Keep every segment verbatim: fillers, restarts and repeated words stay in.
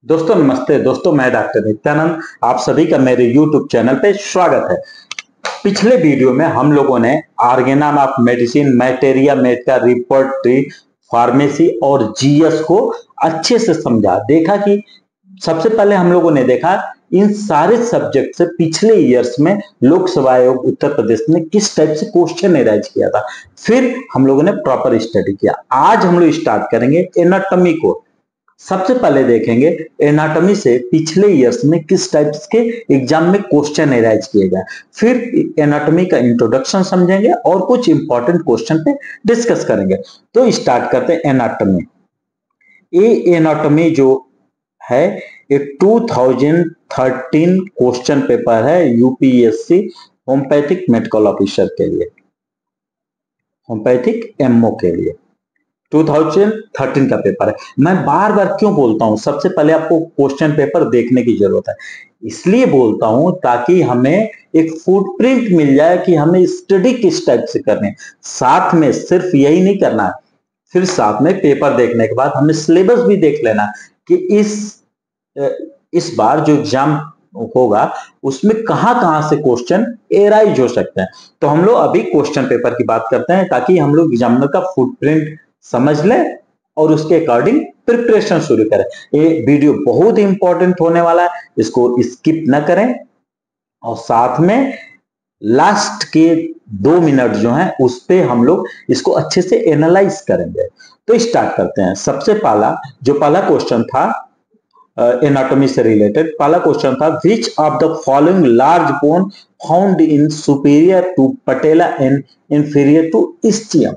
दोस्तों नमस्ते। दोस्तों मैं डॉक्टर नित्यानंद, आप सभी का मेरे यूट्यूब चैनल पे स्वागत है। पिछले वीडियो में हम लोगों ने organon of medicine, materia medica, repertory, pharmacy और जीएस को अच्छे से समझा। देखा कि सबसे पहले हम लोगों ने देखा इन सारे सब्जेक्ट से पिछले ईयर्स में लोकसभा आयोग उत्तर प्रदेश ने किस टाइप से क्वेश्चन एराइज किया था, फिर हम लोगों ने प्रॉपर स्टडी किया। आज हम लोग स्टार्ट करेंगे एनाटॉमी को। सबसे पहले देखेंगे एनाटॉमी से पिछले ईयर्स में किस टाइप्स के एग्जाम में क्वेश्चन एराइज किए गए, फिर एनाटॉमी का इंट्रोडक्शन समझेंगे और कुछ इंपॉर्टेंट क्वेश्चन पे डिस्कस करेंगे। तो स्टार्ट करते हैं एनाटॉमी। ये एनाटॉमी जो है ये two thousand thirteen question paper है यूपीएससी होम्योपैथिक मेडिकल ऑफिसर के लिए, होम्योपैथिक एमओ के लिए टू थाउजेंड थर्टीन का पेपर है। मैं बार बार क्यों बोलता हूं, सबसे पहले आपको क्वेश्चन पेपर देखने की जरूरत है। इसलिए बोलता हूं ताकि हमें एक फुटप्रिंट मिल जाए कि हमें स्टडी किस टाइप से करनी है। साथ में सिर्फ यही नहीं करना है, फिर साथ में पेपर देखने के बाद हमें सिलेबस भी देख लेना कि इस इस बार जो एग्जाम होगा उसमें कहां कहां से क्वेश्चन एराइज हो सकते हैं। तो हम लोग अभी क्वेश्चन पेपर की बात करते हैं ताकि हम लोग एग्जामिनर का फुटप्रिंट समझ लें और उसके अकॉर्डिंग प्रिपरेशन शुरू करें। ये वीडियो बहुत ही इंपॉर्टेंट होने वाला है, इसको स्किप ना करें और साथ में लास्ट के दो मिनट जो हैं उस पे हम लोग इसको अच्छे से एनालाइज करेंगे। तो स्टार्ट करते हैं। सबसे पहला जो पहला क्वेश्चन था एनाटॉमी से रिलेटेड, पहला क्वेश्चन था which of the following large bone found in superior to patella and inferior to ischium.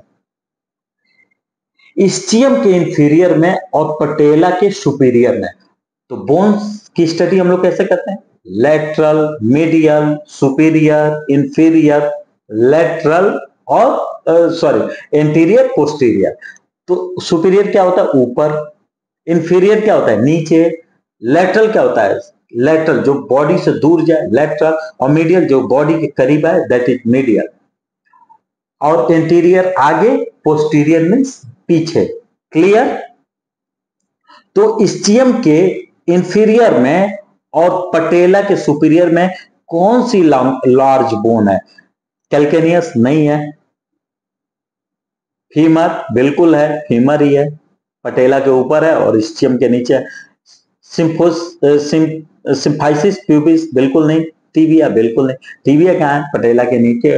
Ischium के इंफीरियर में और पटेला के सुपीरियर में। तो बोन्स की स्टडी हम लोग कैसे करते हैं? Lateral, medial, superior, inferior, lateral और सॉरी एंटीरियर, पोस्टीरियर। तो सुपीरियर क्या होता है? ऊपर। इंफीरियर क्या होता है? नीचे। लेटरल क्या होता है? लेटरल जो बॉडी से दूर जाए, लेटरल। और मीडियल जो बॉडी के करीब है, दैट इज मीडियल। और इंटीरियर आगे, पोस्टीरियर मीन्स पीछे। क्लियर? तो इस्चियम के इंफीरियर में और पटेला के सुपीरियर में कौन सी लार्ज बोन है? कैल्केनियस नहीं है। फीमर बिल्कुल है, फीमर ही है, पटेला के ऊपर है और इस्चियम के नीचे। सिम्फोस सिम, सिम्फाइसिस प्यूबिस बिल्कुल नहीं। टीबिया बिल्कुल नहीं। टीबिया कहां है? पटेला के नीचे है।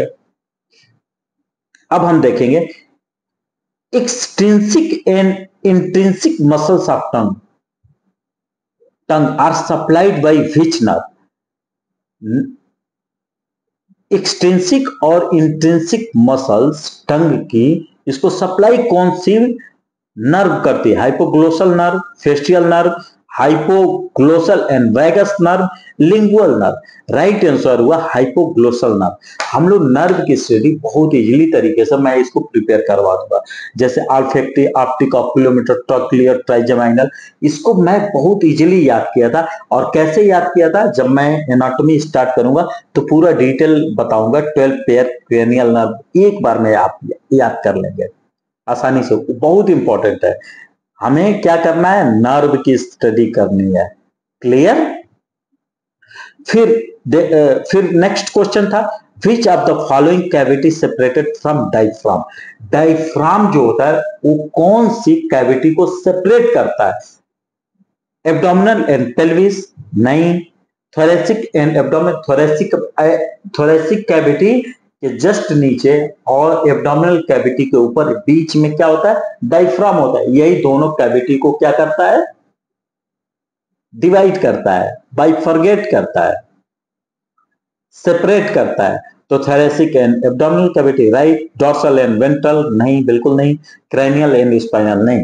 अब हम देखेंगे extrinsic and intrinsic muscles of tongue tongue are supplied by which nerve? Extrinsic और इंट्रिंसिक मसल्स टंग की, इसको सप्लाई कौन सी नर्व करती है? Hypoglossal nerve, facial nerve, hypoglossal and vagus nerve, lingual nerve. Right answer हुआ हाइपोग्लोसल नर्व। हम लोग नर्व की स्टडी बहुत इजीली तरीके से मैं इसको प्रिपेयर करवा दूंगा, जैसे olfactory, optic, oculomotor, trochlear, trigeminal. इसको मैं बहुत इजीली याद किया था। और कैसे याद किया था? जब मैं एनाटॉमी स्टार्ट करूंगा तो पूरा डिटेल बताऊंगा। ट्वेल्व पेयर क्रेनियल नर्व एक बार में आप याद कर लेंगे आसानी से। बहुत इंपॉर्टेंट है। हमें क्या करना है? नर्व की स्टडी करनी है। क्लियर? फिर फिर नेक्स्ट क्वेश्चन था which of the following cavity separated from diaphragm. Diaphragm जो होता है वो कौन सी कैविटी को सेपरेट करता है? एब्डोमिनल एंड पेल्विस नहीं। Thoracic and abdominal, thoracic thoracic cavity के जस्ट नीचे और एब्डोमिनल कैविटी के ऊपर बीच में क्या होता है? डायफ्राम होता है। यही दोनों कैविटी को क्या करता है? डिवाइड करता है, बाइफरगेट करता है, सेपरेट करता है। तो thoracic and abdominal cavity right. Dorsal and ventral नहीं, बिल्कुल नहीं। क्रैनियल एंड स्पाइनल नहीं।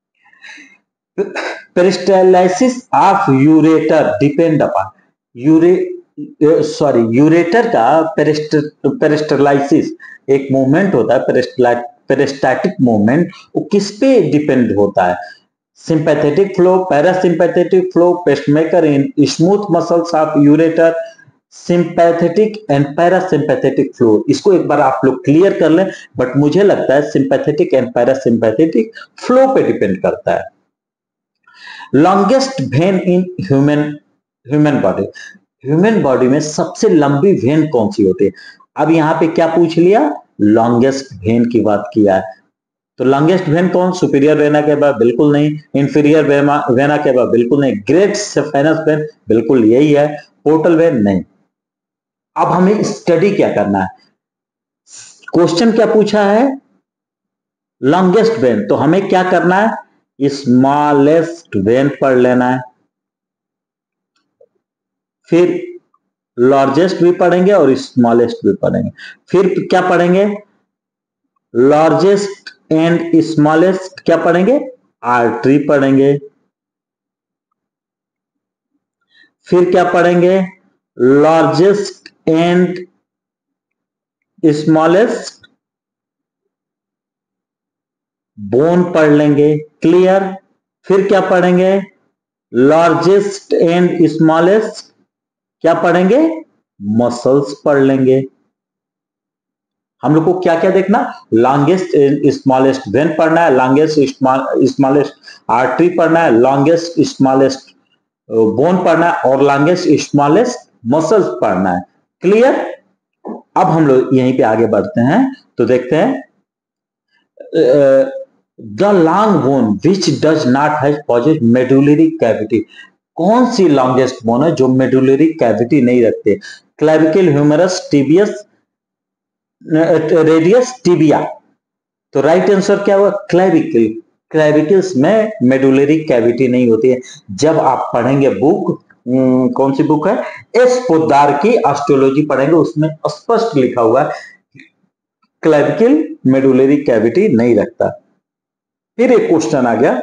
Peristalsis of ureter depend upon यूरे सॉरी यूरेटर का पेरिस्टाइलाइसिस एक मूवमेंट होता है, पेरिस्टैटिक मूवमेंट, वो किस पे डिपेंड होता है? Sympathetic flow, parasympathetic flow, pacemaker in smooth muscles of ureter, sympathetic and parasympathetic flow. इसको एक बार आप लोग क्लियर कर लें, बट मुझे लगता है सिंपैथेटिक एंड पैरासिंपैथेटिक फ्लो पे डिपेंड करता है। Longest vein in human human body, human body में सबसे लंबी वेन कौन सी होती है? अब यहां पे क्या पूछ लिया? लॉन्गेस्ट वेन की बात किया है। तो लॉन्गेस्ट वेन कौन? सुपीरियर वेना के बाद बिल्कुल नहीं, इंफीरियर वेना के बाद बिल्कुल नहीं, ग्रेट सेफेनस वेन बिल्कुल यही है, पोर्टल वेन नहीं। अब हमें स्टडी क्या करना है? क्वेश्चन क्या पूछा है? लॉन्गेस्ट वेन, तो हमें क्या करना है? स्मॉलेस्ट वेन पढ़ लेना है, फिर लार्जेस्ट भी पढ़ेंगे और स्मॉलेस्ट भी पढ़ेंगे। फिर क्या पढ़ेंगे? लार्जेस्ट एंड स्मॉलेस्ट क्या पढ़ेंगे? आर्टरी पढ़ेंगे। फिर क्या पढ़ेंगे? लार्जेस्ट एंड स्मॉलेस्ट बोन पढ़ लेंगे। क्लियर? फिर क्या पढ़ेंगे? लार्जेस्ट एंड स्मॉलेस्ट क्या पढ़ेंगे? मसल्स पढ़ लेंगे। हम लोग को क्या क्या देखना? लॉन्गेस्ट एंड स्मॉलेस्ट वेन पढ़ना है, लॉन्गेस्ट स्मॉलेस्ट आर्टरी पढ़ना है, लॉन्गेस्ट स्मॉलेस्ट बोन पढ़ना है और लॉन्गेस्ट स्मॉलेस्ट मसल्स पढ़ना है। क्लियर? अब हम लोग यहीं पे आगे बढ़ते हैं तो देखते हैं the long bone which does not have positive medullary cavity. कौन सी लॉन्गेस्ट बोन है जो मेडुलरी कैविटी नहीं रखते? Clavicle, humerus, tibias, radius, tibia. तो राइट आंसर क्या हुआ? क्लेविकल। क्लेविकल्स में मेडुलरी कैविटी नहीं होती है। जब आप पढ़ेंगे बुक, कौन सी बुक है? एस पोद्दार की ऑस्टियोलॉजी पढ़ेंगे, उसमें स्पष्ट लिखा हुआ है क्लेविकल मेडुलरी कैविटी नहीं रखता। फिर एक क्वेश्चन आ गया,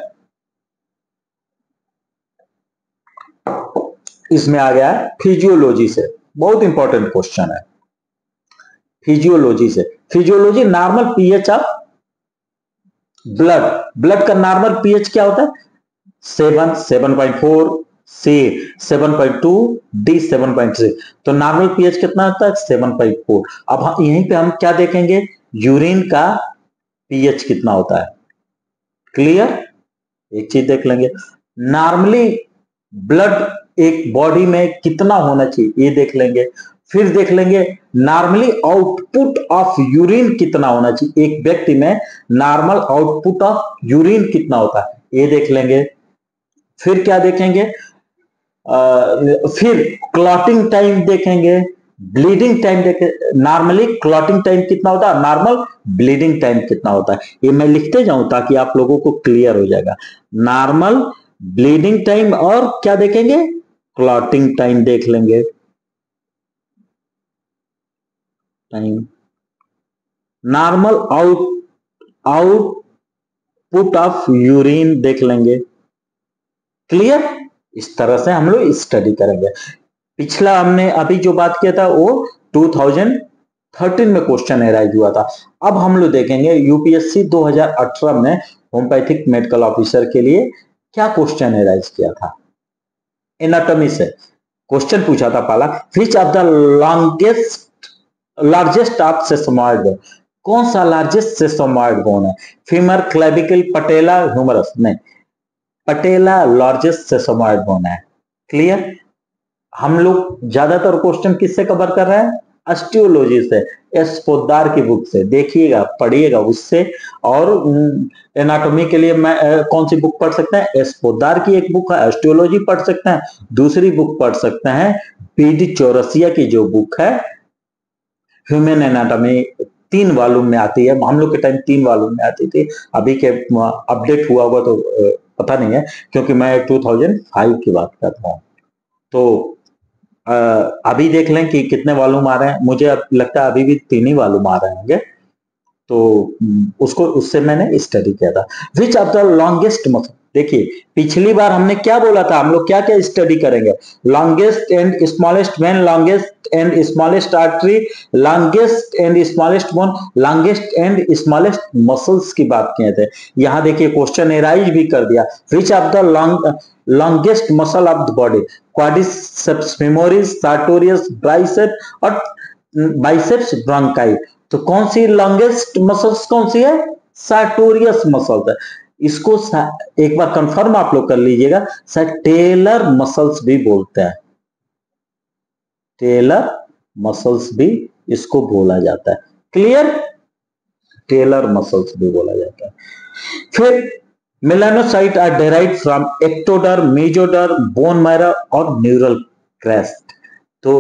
इसमें आ गया फिजियोलॉजी से, बहुत इंपॉर्टेंट क्वेश्चन है। फिजियोलॉजी से, physiology normal pH of blood, blood का नॉर्मल पीएच क्या होता है? Seven, seven point four, C seven point two, D seven point three. तो नॉर्मल पीएच कितना होता है? Seven point four. अब यहीं पे हम क्या देखेंगे? यूरिन का पीएच कितना होता है। क्लियर? एक चीज देख लेंगे, नॉर्मली ब्लड एक बॉडी में कितना होना चाहिए ये देख लेंगे। फिर देख लेंगे नॉर्मली आउटपुट ऑफ यूरिन कितना होना चाहिए, एक व्यक्ति में नॉर्मल आउटपुट ऑफ यूरिन कितना होता है ये देख लेंगे। फिर क्या देखेंगे? आ, फिर क्लॉटिंग टाइम देखेंगे, ब्लीडिंग टाइम देखे। नॉर्मली क्लॉटिंग टाइम कितना होता है, नॉर्मल ब्लीडिंग टाइम कितना होता है, ये मैं लिखते जाऊं ताकि आप लोगों को क्लियर हो जाएगा। नॉर्मल, ब्लीडिंग टाइम और क्या देखेंगे? क्लॉटिंग टाइम देख लेंगे। Time, normal out output of urine देख लेंगे। क्लियर? इस तरह से हम लोग स्टडी करेंगे। पिछला हमने अभी जो बात किया था वो दो हज़ार तेरह में क्वेश्चन एराइज हुआ था। अब हम लोग देखेंगे यूपीएससी दो हज़ार अठारह में होम्योपैथिक मेडिकल ऑफिसर के लिए क्या क्वेश्चन एराइज किया था। एनाटॉमी से क्वेश्चन पूछा था पहला, which of the longest largest of sesamoid bone, कौन सा लार्जेस्ट सेसमॉइड बोन है? Femur, clavicle, patella, humerus? नहीं, पटेला लार्जेस्ट सेसमॉइड बोन है। क्लियर? हम लोग ज्यादातर क्वेश्चन किससे कवर कर रहे हैं? ऑस्टियोलॉजी से, एस पोद्दार की बुक से। देखिएगा, पढ़िएगा उससे। और एनाटॉमी के लिए मैं कौन सी बुक पढ़ सकते हैं? एस पोद्दार की एक बुक है, ऑस्टियोलॉजी पढ़ सकते हैं। दूसरी बुक पढ़ सकते हैं पीडी चौरसिया की जो बुक है ह्यूमन एनाटॉमी, तीन वॉल्यूम में आती है। हम लोग के टाइम तीन वॉल्यूम में आती थी, अभी के अपडेट हुआ हुआ तो पता नहीं है, क्योंकि मैं दो हज़ार पाँच की बात करता हूँ। तो आ, अभी देख लें कि कितने वॉल्यूम आ रहे हैं। मुझे अब लगता है अभी भी तीन ही वॉल्यूम आ रहे होंगे। तो उसको उससे मैंने स्टडी किया था। Which of the longest muscle, देखिए पिछली बार हमने क्या बोला था, हम लोग क्या क्या स्टडी करेंगे? Longest and smallest vein, longest and smallest artery, longest and smallest bone, longest and smallest muscles की बात किए थे। यहां देखिए क्वेश्चन एराइज भी कर दिया, which of the long longest muscle of the body, quadriceps femoris, sartorius, biceps और बाइसेप्स ब्रांकाई। तो कौन सी लॉन्गेस्ट मसल्स कौन सी है? सार्टोरियस मसल्स है। इसको एक बार कंफर्म आप लोग कर लीजिएगा, शायद टेलर मसल्स भी बोलते हैं, टेलर मसल्स भी इसको बोला जाता है। क्लियर, टेलर मसल्स भी बोला जाता है। फिर melanocyte are derived from ectoderm, mesoderm, bone marrow और न्यूरल क्रेस्ट। तो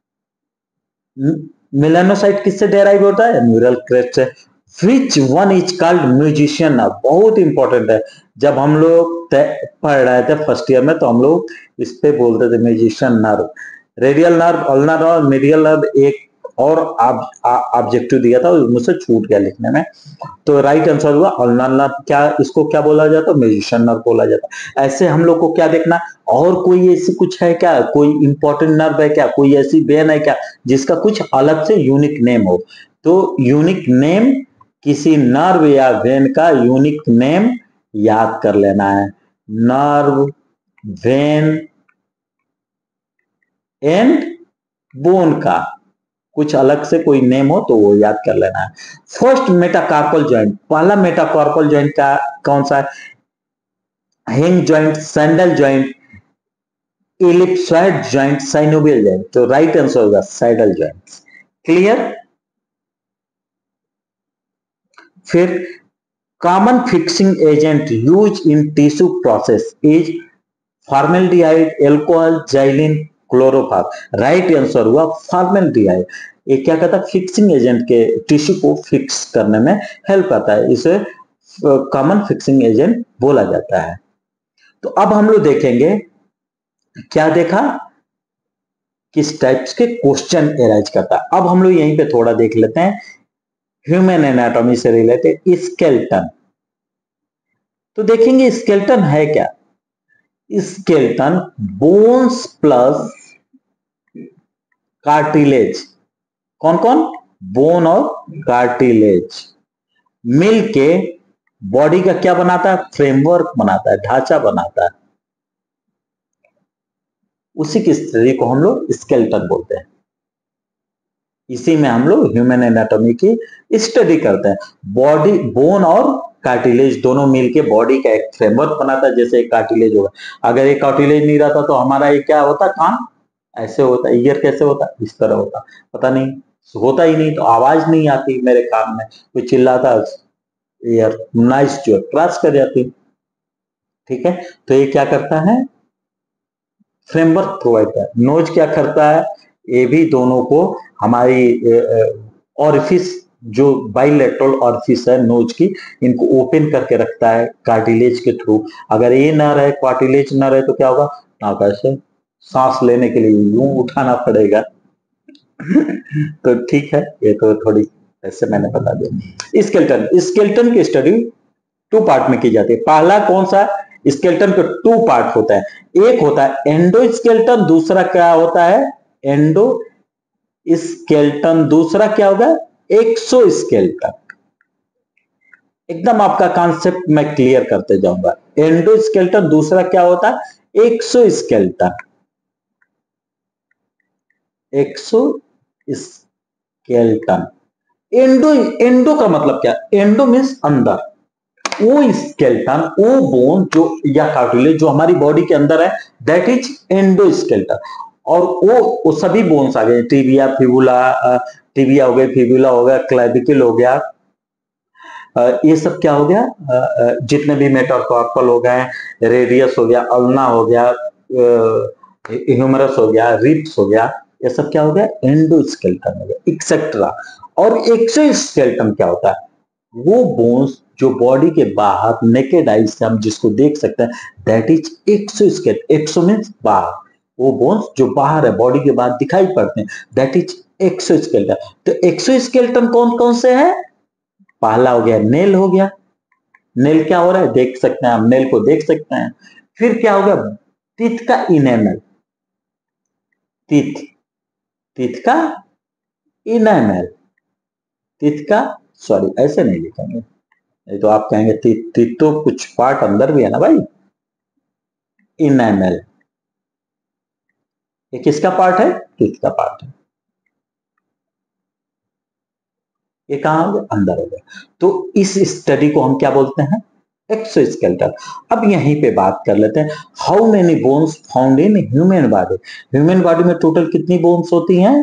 मेलानोसाइट किससे डेराइव होता है? न्यूरल क्रेस्ट से। Which one is called musician nerve, बहुत इंपॉर्टेंट है। जब हम लोग पढ़ रहे थे फर्स्ट ईयर में तो हम लोग इस पे बोलते थे musician nerve. Radial nerve, ulnar nerve, medial nerve, एक और ऑब्जेक्टिव दिया था, मुझसे छूट गया लिखने में, तो राइट आंसर हुआ अल्नर नर्व। क्या इसको क्या बोला जाता है? म्यूजिशियन नर्व बोला जाता है। ऐसे हम लोग को क्या देखना, और कोई ऐसी कुछ है क्या, कोई इंपॉर्टेंट नर्व है क्या, कोई ऐसी वेन है क्या जिसका कुछ अलग से यूनिक नेम हो? तो यूनिक नेम, किसी नर्व या वेन का यूनिक नेम याद कर लेना है। नर्व, वेन एंड बोन का कुछ अलग से कोई नेम हो तो वो याद कर लेना है। फर्स्ट मेटाकार्पल जॉइंट, पहला मेटाकार्पल जॉइंट का कौन सा है? Hinge joint, saddle joint, ellipsoid joint, synovial joint. तो राइट आंसर होगा सैडल जॉइंट। क्लियर। फिर common fixing agent use in tissue process is formaldehyde, alcohol, xylene, chloroform. Right answer हुआ formaldehyde. ये क्या कहता है? फिक्सिंग एजेंट के टिश्यू को फिक्स करने में हेल्प आता है, इसे कॉमन फिक्सिंग एजेंट बोला जाता है। तो अब हम लोग देखेंगे, क्या देखा, किस टाइप्स के क्वेश्चन एराइज करता है। अब हम लोग यहीं पे थोड़ा देख लेते हैं ह्यूमन एनाटॉमी से रिलेटेड स्केलेटन। तो देखेंगे स्केलेटन है क्या। स्केलेटन बोन्स प्लस कार्टिलेज, कौन कौन? बोन और कार्टिलेज मिल के बॉडी का क्या बनाता है? फ्रेमवर्क बनाता है, ढांचा बनाता है। उसी की स्टडी को हम लोग स्केलेटन बोलते हैं। इसी में हम लोग ह्यूमन एनाटॉमी की स्टडी करते हैं। बॉडी, बोन और कार्टिलेज दोनों मिलके बॉडी का एक फ्रेमवर्क बनाता है। जैसे एक कार्टिलेज होगा, अगर एक कार्टिलेज नहीं रहता तो हमारा ये क्या होता? कान ऐसे होता, ईयर कैसे होता? इस तरह होता। पता नहीं, होता ही नहीं तो आवाज नहीं आती मेरे कान में, कोई चिल्लाता, ईयर नॉइस जो क्रॉस कर जाती। ठीक है, तो ये क्या करता है? फ्रेमवर्क प्रोवाइड करता है। नोज क्या करता है? ये भी दोनों को हमारी ऑरिफिस, जो बाइलेटरल ऑरिफिस है नोज की, इनको ओपन करके रखता है कार्टिलेज के थ्रू। अगर ये ना रहे, कार्टिलेज ना रहे तो क्या होगा? नाक ऐसे सांस लेने के लिए यूं उठाना पड़ेगा। तो ठीक है, ये तो थोड़ी ऐसे मैंने बता दिया। स्केलेटन, स्केलेटन की स्टडी टू पार्ट में की जाती है। पहला कौन सा? स्केलेटन के टू पार्ट होता है। एक होता है एंडोस्केलेटन, दूसरा क्या होता है? Endoskeleton. दूसरा क्या होगा? एक्सोस्केलेटन। एकदम आपका कॉन्सेप्ट मैं क्लियर करते जाऊंगा। एंडोस्केलेटन, दूसरा क्या होता है? एक्सोस्केलेटन। एक्सोस्केलेटन। एंडो, एंडो का मतलब क्या? एंडो मीन्स अंदर। वो स्केलेटन, वो बोन जो या कार्टिलेज जो हमारी बॉडी के अंदर है, दैट इज एंडोस्केलेटन। और वो वो सभी बोन्स आ गए, टिबिया, फिबुला, टिबिया हो गया, फिबुला हो गया, क्लेविकल हो गया, ये सब क्या हो गया? जितने भी मेटाकार्पल हो गए, रेडियस हो गया, अल्ना हो गया, ह्यूमरस हो गया, रिब्स हो गया, ये सब क्या हो गया? एंडोस्केलेटन हो गया, एक्सेट्रा। और एक्सोस्केलेटन क्या होता है? वो बोन्स जो बॉडी के बाहर नेकेड आई से हम जिसको देख सकते हैं, that is exoskeleton. Exo means बाहर, वो बोन्स जो बाहर है, बॉडी के बाहर दिखाई पड़ते हैं, दैट इज एक्सोस्केलेटन। तो एक्सोस्केलेटन कौन कौन से है? पहला हो गया नेल, हो गया। नेल क्या हो रहा है? देख सकते हैं, हम नेल को देख सकते हैं। फिर क्या हो गया? टीथ का इनेमल, टीथ, टीथ का इनेमल, टीथ का, सॉरी ऐसे नहीं लिखेंगे, नहीं तो आप कहेंगे टीथ, टीथ तो कुछ पार्ट अंदर भी है ना भाई। इनेमल ये किसका पार्ट है? टीथ का पार्ट है। ये कहां हो गया? अंदर हो गया। तो इस स्टडी को हम क्या बोलते हैं? एक्सोस्केलेटल। अब यहीं पे बात कर लेते हैं, how many bones found in human body. Human body में टोटल कितनी बोन्स होती हैं?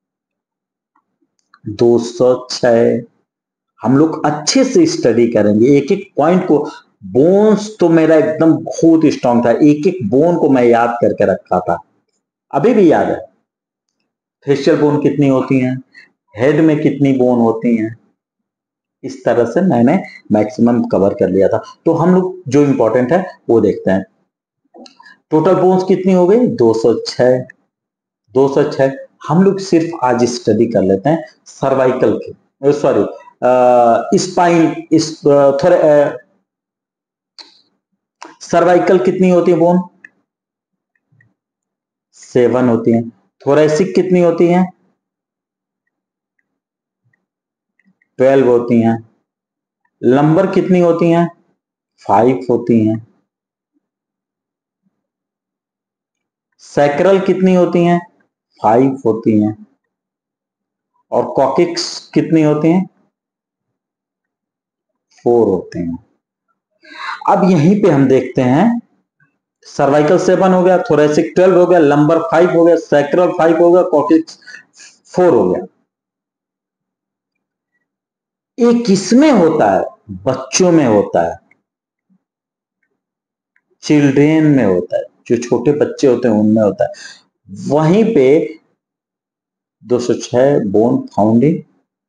दो सौ छह। हम लोग अच्छे से स्टडी करेंगे एक एक पॉइंट को। बोन्स तो मेरा एकदम बहुत स्ट्रांग था, एक एक बोन को मैं याद करके रखा था, अभी भी याद है। फेशियल बोन कितनी होती हैं, हेड में कितनी बोन होती हैं, इस तरह से मैंने मैक्सिमम कवर कर लिया था। तो हम लोग जो इंपॉर्टेंट है वो देखते हैं। टोटल बोन्स कितनी हो गई? दो सौ छह। दो सौ छह। हम लोग सिर्फ आज स्टडी कर लेते हैं सर्वाइकल की, सॉरी स्पाइन, इस थोड़े सर्वाइकल कितनी होती है बोन? सेवन होती है। थोरेसिक कितनी होती है? ट्वेल्व होती हैं। लंबर कितनी होती हैं? फाइव होती हैं। सैक्रल कितनी होती हैं? फाइव होती हैं। और कॉकिक्स कितनी होती हैं? फोर होते हैं। अब यहीं पे हम देखते हैं, सर्वाइकल सेवन हो गया, थोरेसिक ट्वेल्व हो गया, लंबर फाइव हो गया, सैक्रल फाइव हो गया, कॉकिक्स फोर हो गया। ये किसमें होता है? बच्चों में होता है, चिल्ड्रेन में होता है, जो छोटे बच्चे होते हैं उनमें होता है। वहीं पे दो सौ छह bone founding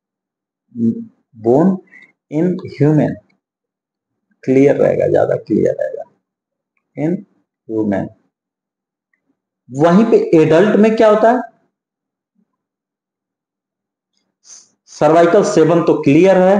bone in human, clear रहेगा, ज्यादा क्लियर रहेगा, इन ह्यूमन। वहीं पे एडल्ट में क्या होता है? सर्वाइकल सेवन तो क्लियर है।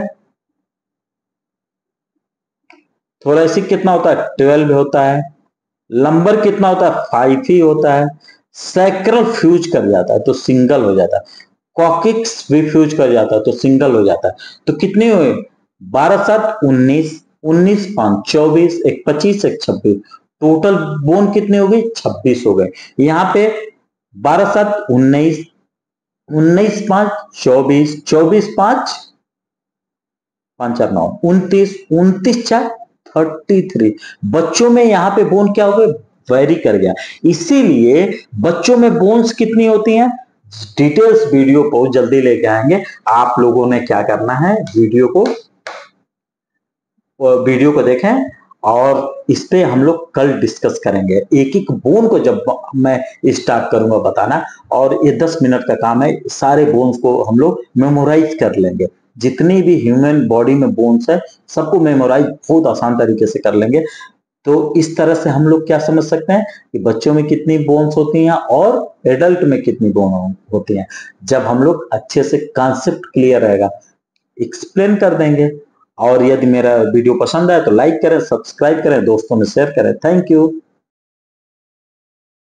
थोरेसिक कितना होता है? ट्वेल्व होता है। लंबर कितना होता है? फाइव ही होता है। सैक्रल फ्यूज कर जाता है तो सिंगल हो जाता है। कॉकिक्स भी फ्यूज कर जाता है तो सिंगल हो जाता है। तो कितने हुए? बारह सात उन्नीस, उन्नीस पांच चौबीस, एक पच्चीस, एक छब्बीस। टोटल बोन कितने हो गई? छब्बीस हो गए। यहां पे बारह सात उन्नीस, उन्नीस पांच चौबीस, चौबीस पांच पांच चार नौ, उनतीस, उनतीस चार थर्टी थ्री। बच्चों में यहां पे बोन क्या हो गए? वेरी कर गया। इसीलिए बच्चों में बोन्स कितनी होती हैं? डिटेल्स वीडियो को जल्दी लेके आएंगे। आप लोगों ने क्या करना है, वीडियो को वीडियो को देखें और इस पे हम लोग कल डिस्कस करेंगे। एक एक बोन को जब मैं स्टार्ट करूंगा बताना, और ये दस मिनट का काम है, सारे बोन्स को हम लोग मेमोराइज कर लेंगे। जितनी भी ह्यूमन बॉडी में बोन्स है सबको मेमोराइज बहुत आसान तरीके से कर लेंगे। तो इस तरह से हम लोग क्या समझ सकते हैं कि बच्चों में कितनी बोन्स होती हैं और एडल्ट में कितनी बोन होती हैं। जब हम लोग अच्छे से कॉन्सेप्ट क्लियर रहेगा, एक्सप्लेन कर देंगे। और यदि मेरा वीडियो पसंद आए तो लाइक करें, सब्सक्राइब करें, दोस्तों में शेयर करें। Thank you.